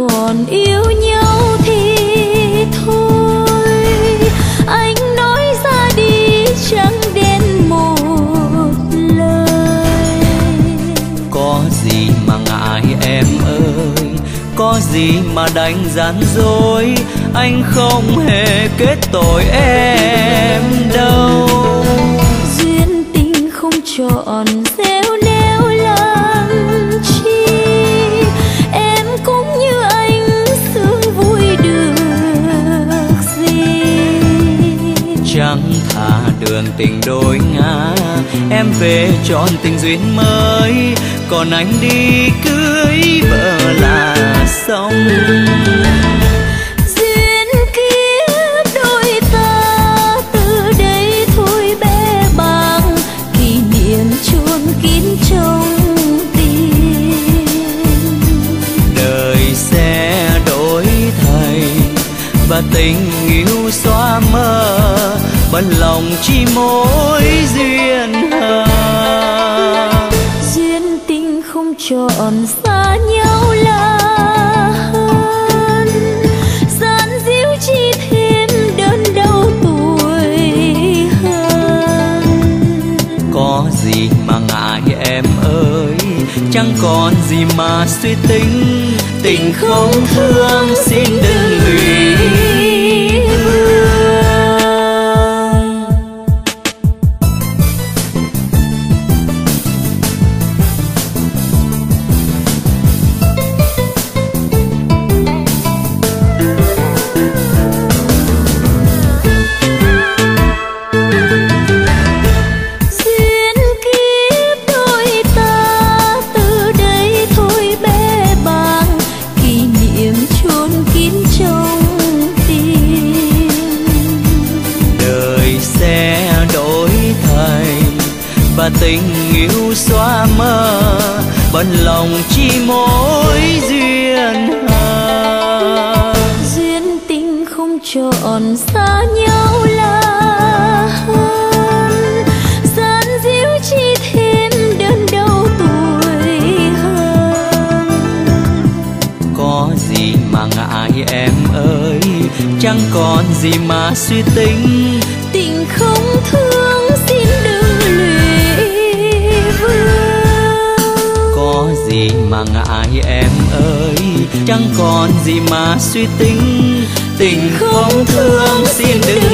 còn yêu nhau thì thôi, anh nói ra đi chẳng đến một lời. Có gì mà ngại em ơi, có gì mà đánh gian dối, anh không hề kết tội em đâu. Duyên tình không chọn gieo neo làm chi, em cũng như anh sướng vui được gì. Chẳng thà đường tình đôi ngã, em về chọn tình duyên mới, còn anh đi cưới vợ là xong. Duyên kiếp đôi ta từ đây thôi bé bàng, kỷ niệm chôn kín trong tim. Đời sẽ đổi thay và tình yêu xóa mờ, bận lòng chỉ mỗi duyên hờ. Duyên tình không chọn xa nhau là hơn, gian díu chi thêm đớn đau tuổi hơn. Có gì mà ngại em ơi, chẳng còn gì mà suy tính, tình không thương xin đừng lụy vương. Và tình yêu xóa mờ, bận lòng chỉ mỗi duyên hờ. Duyên tình không chọn xa nhau là hơn, gian díu chi thêm đớn đau tuổi hơn. Có gì mà ngại em ơi, chẳng còn gì mà suy tính, tình không thương xin đừng lụy vương. Có gì mà ngại em ơi, chẳng còn gì mà suy tính, tình không thương xin đừng